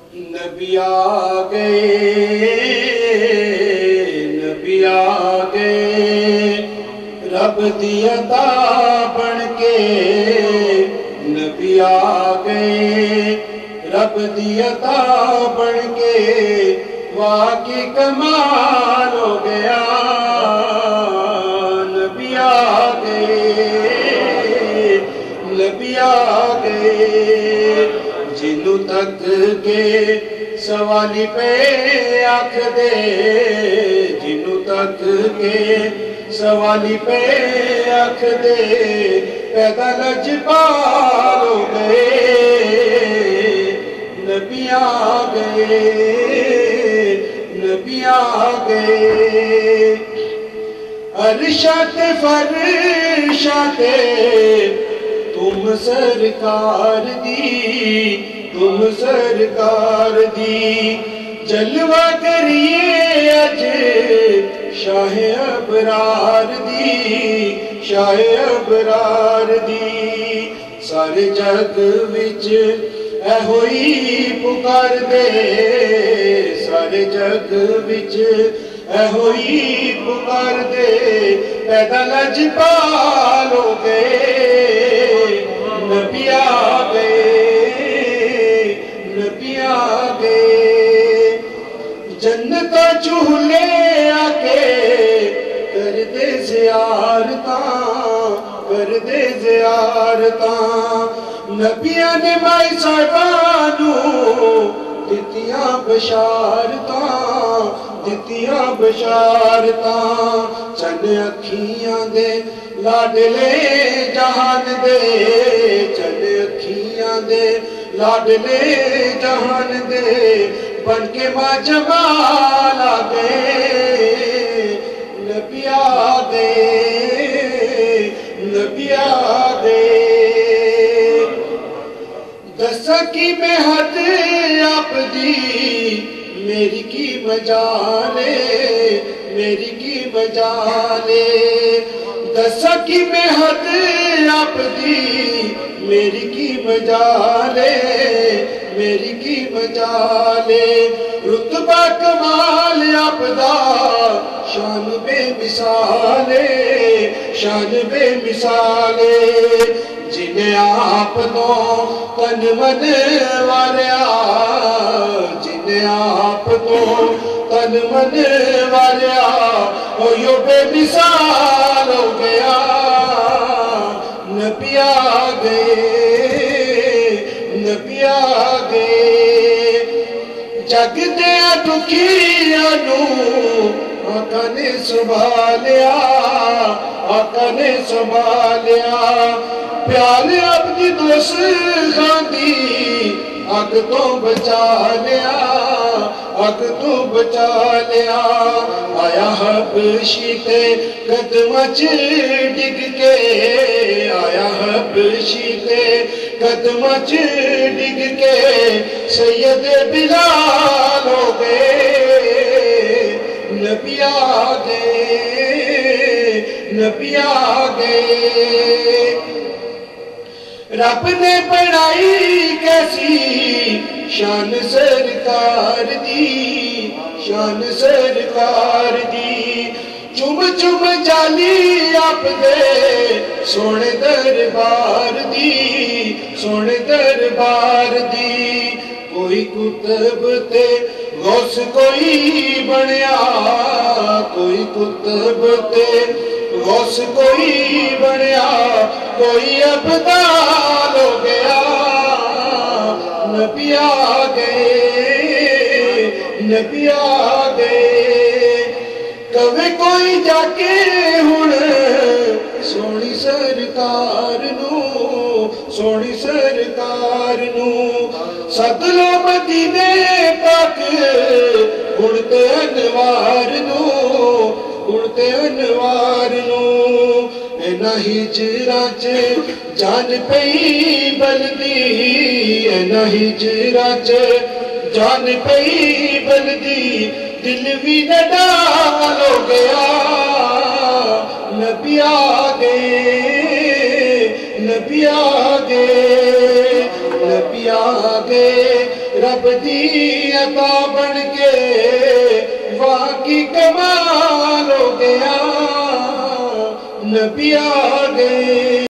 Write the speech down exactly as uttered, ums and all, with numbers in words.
نبی آ گئے نبی آ گئے رب دی عطا بن کے نبی آ گئے رب دی عطا بن کے واقعی کمال ہو گیا نبی آ گئے نبی آ گئے جنوں تک کے سوالی پہ آنکھ دے جنوں تک کے سوالی پہ آنکھ دے پیدا لجپال ہو گئے نبی آ گئے نبی آ گئے عرشات فرشات تم سرکار دی تم سرکار دی جلوہ کریے اج شاہ ابرار دی شاہ ابرار دی سارے جگ وچ اے ہوئی پکار دے سارے جگ وچ اے ہوئی پکار دے پیدا لجپال ہو گئے نبی آ گئے نبی آ گئے جنت چولے آ کے کر دے زیارتاں کر دے زیارتاں نبیاں نے مائی صاحبانو دتیاں بشارتاں دتیاں بشارتاں چن اکھیاں دے لاڈلے جہان دے چن اکھیاں دے لاڈلے جہان دے بن کے ماں جمال آ گئے نبی آ گئے نبی آ گئے دسا کی میں حد آپ دی میری کی مجالے میری کی مجالے دسا کی میں حد آپ دی میری کی مجالے میری کی مجالے رتبہ کمال آپ دا شان بے مثالے شان بے مثالے جنہیں آپ تو تن من والیا جنہیں آپ تو تن من والیا وہ یوں بے مثال ہو گیا نبی آ گئے نبی آ گئے جگ دیا دکھیاں نو آقا نے سنبھالیا آقا نے سنبھالیا پیالے اپنی دوست خاندی اگ تو بچا لیا اگ تو بچا لیا آیا حبشی تے قدمچ ڈگ کے آیا حبشی تے قدمچ ڈگ کے سید بلال ہو گئے نبی آ گئے نبی آ گئے رب نے بڑائی کیسی شان سرکار دی شان سرکار دی چم چم جالی آپ دے سونے دربار دی سونے دربار دی کوئی کتب تے غوث کوئی بنیا کوئی کتب تے غوث کوئی بنیا کوئی ابدال ہو گیا نبی آ گئے نبی آ گئے کبھی کوئی جا کے ہن سونی سرکار نو سونی سرکار نو سد لو مدینے پاک گھڑتے انوار نو گھڑتے انوار نو اینا ہجران چ جان پئی بلدی اینا ہجران چ جان پئی بلدی دل بھی نڈال ہو گیا نبی آ گئے نبی آ گئے نبی آگے رب دی عطا بن کے واقعی کمال ہو گیا نبی آگے